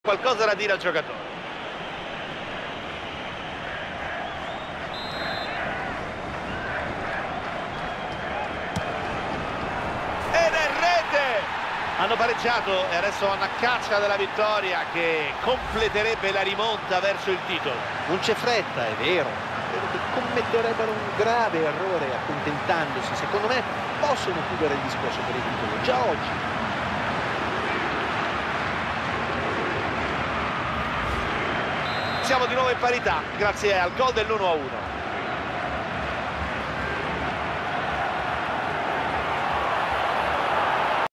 qualcosa da dire al giocatore. Ed è rete! Hanno pareggiato e adesso hanno a caccia della vittoria che completerebbe la rimonta verso il titolo. Non c'è fretta, è vero. Credo che commetterebbero un grave errore accontentandosi. Secondo me possono chiudere il discorso per il titolo già oggi. Siamo di nuovo in parità grazie al gol dell'1-1.